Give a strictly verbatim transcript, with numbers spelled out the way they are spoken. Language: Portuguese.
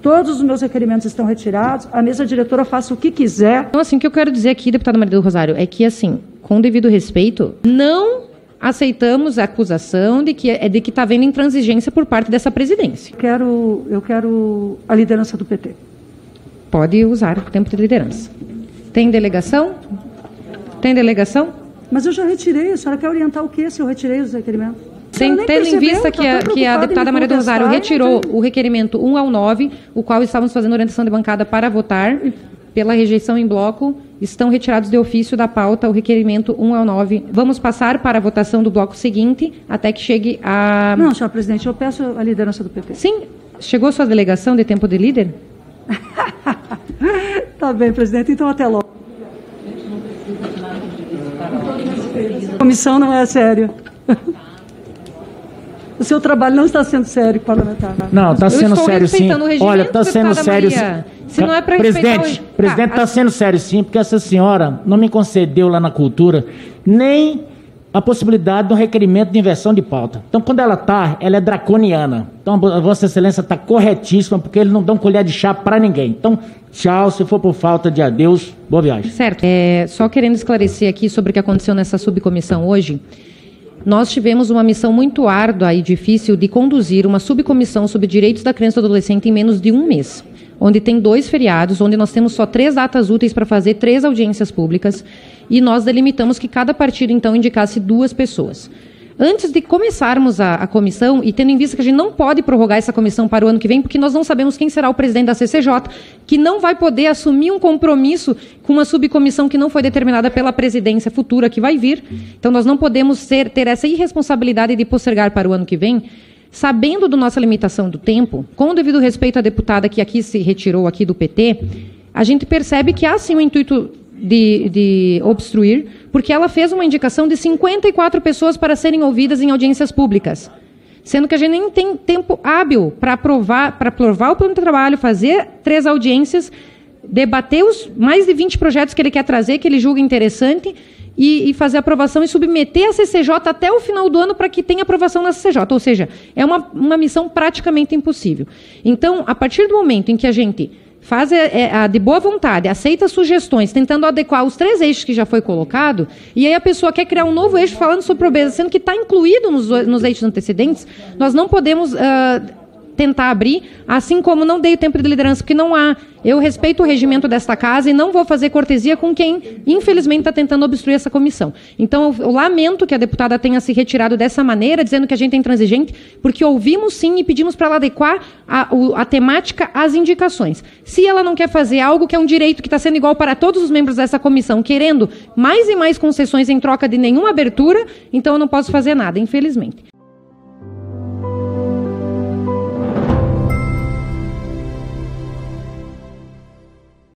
Todos os meus requerimentos estão retirados, a mesa diretora faça o que quiser. Então, assim, o que eu quero dizer aqui, deputada Maria do Rosário, é que, assim, com devido respeito, não aceitamos a acusação de que é de que está havendo intransigência por parte dessa presidência. Eu quero, eu quero a liderança do P T. Pode usar o tempo de liderança. Tem delegação? Tem delegação? Mas eu já retirei, a senhora quer orientar o quê se eu retirei os requerimentos? Sem, tendo em vista que a, que a deputada Maria do Rosário retirou o requerimento um ao nove, o qual estávamos fazendo orientação de bancada para votar, pela rejeição em bloco, estão retirados de ofício da pauta o requerimento um ao nove. Vamos passar para a votação do bloco seguinte, até que chegue a... Não, senhora presidente, eu peço a liderança do P T. Sim. Chegou sua delegação de tempo de líder? Tá bem, presidente, então até logo. A comissão não é séria. O seu trabalho não está sendo sério, parlamentar. Não, está sendo sério sim. Olha, está sendo sério sim. Se não é para Presidente, o... presidente, está ah, sendo sério sim, porque essa senhora não me concedeu lá na cultura nem a possibilidade de um requerimento de inversão de pauta. Então, quando ela está, ela é draconiana. Então, a Vossa Excelência está corretíssima, porque eles não dão colher de chá para ninguém. Então, tchau, se for por falta de adeus, boa viagem. Certo. É, só querendo esclarecer aqui sobre o que aconteceu nessa subcomissão hoje, nós tivemos uma missão muito árdua e difícil de conduzir uma subcomissão sobre direitos da criança e do adolescente em menos de um mês, onde tem dois feriados, onde nós temos só três datas úteis para fazer três audiências públicas, e nós delimitamos que cada partido, então, indicasse duas pessoas. Antes de começarmos a, a comissão, e tendo em vista que a gente não pode prorrogar essa comissão para o ano que vem, porque nós não sabemos quem será o presidente da C C J, que não vai poder assumir um compromisso com uma subcomissão que não foi determinada pela presidência futura que vai vir. Então, nós não podemos ser, ter essa irresponsabilidade de postergar para o ano que vem, sabendo da nossa limitação do tempo, com o devido respeito à deputada que aqui se retirou aqui do P T, a gente percebe que há sim o intuito de, de obstruir, porque ela fez uma indicação de cinquenta e quatro pessoas para serem ouvidas em audiências públicas, sendo que a gente nem tem tempo hábil para aprovar, para aprovar o plano de trabalho, fazer três audiências, debater os mais de vinte projetos que ele quer trazer, que ele julga interessante, e, e fazer aprovação e submeter a C C J até o final do ano para que tenha aprovação na C C J. Ou seja, é uma, uma missão praticamente impossível. Então, a partir do momento em que a gente faz a, a, de boa vontade, aceita sugestões, tentando adequar os três eixos que já foi colocado, e aí a pessoa quer criar um novo eixo falando sobre pobreza, sendo que está incluído nos, nos eixos antecedentes, nós não podemos uh, tentar abrir, assim como não dei o tempo de liderança, porque não há. Eu respeito o regimento desta casa e não vou fazer cortesia com quem, infelizmente, está tentando obstruir essa comissão. Então, eu, eu lamento que a deputada tenha se retirado dessa maneira, dizendo que a gente é intransigente, porque ouvimos sim e pedimos para ela adequar a, o, a temática às indicações. Se ela não quer fazer algo que é um direito que está sendo igual para todos os membros dessa comissão, querendo mais e mais concessões em troca de nenhuma abertura, então eu não posso fazer nada, infelizmente.